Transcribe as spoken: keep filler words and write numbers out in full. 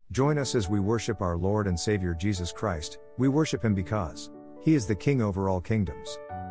Join us as we worship our Lord and Savior Jesus Christ. We worship Him because He is the King over all kingdoms.